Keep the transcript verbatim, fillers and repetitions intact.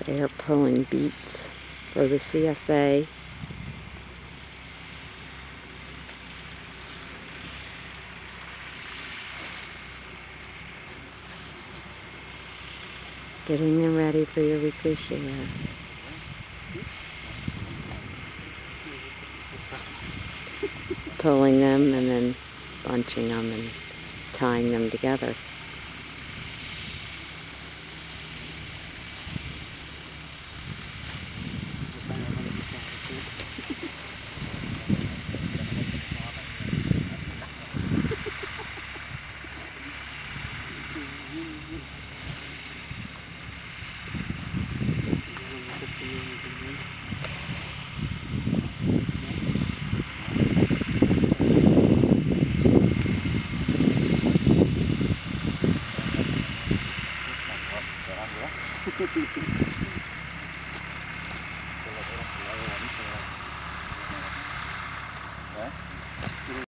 air pulling beats for the C S A. Getting them ready for your weekly share. Pulling them and then bunching them and tying them together.